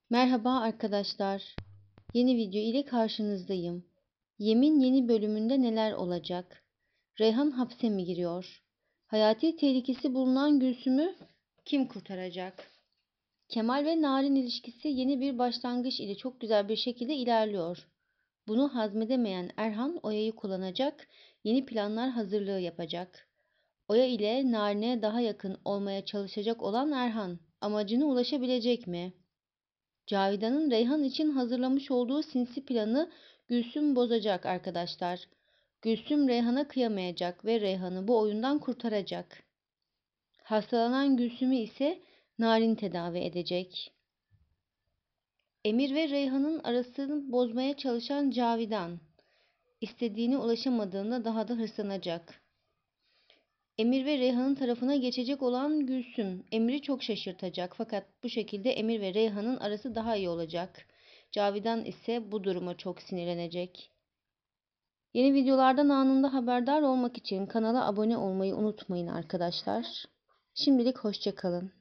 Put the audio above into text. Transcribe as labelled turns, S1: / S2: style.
S1: Merhaba arkadaşlar. Yeni video ile karşınızdayım. Yemin yeni bölümünde neler olacak? Reyhan hapse mi giriyor? Hayati tehlikesi bulunan Gülsüm'ü kim kurtaracak? Kemal ve Narin ilişkisi yeni bir başlangıç ile çok güzel bir şekilde ilerliyor. Bunu hazmedemeyen Erhan Oya'yı kullanacak, yeni planlar hazırlığı yapacak. Oya ile Narin'e daha yakın olmaya çalışacak olan Erhan, amacına ulaşabilecek mi? Cavidan'ın Reyhan için hazırlamış olduğu sinsi planı Gülsüm bozacak arkadaşlar. Gülsüm Reyhan'a kıyamayacak ve Reyhan'ı bu oyundan kurtaracak. Hastalanan Gülsüm'ü ise Narin tedavi edecek. Emir ve Reyhan'ın arasını bozmaya çalışan Cavidan, istediğine ulaşamadığında daha da hırslanacak. Emir ve Reyhan'ın tarafına geçecek olan Gülsüm, Emir'i çok şaşırtacak fakat bu şekilde Emir ve Reyhan'ın arası daha iyi olacak. Cavidan ise bu duruma çok sinirlenecek. Yeni videolardan anında haberdar olmak için kanala abone olmayı unutmayın arkadaşlar. Şimdilik hoşça kalın.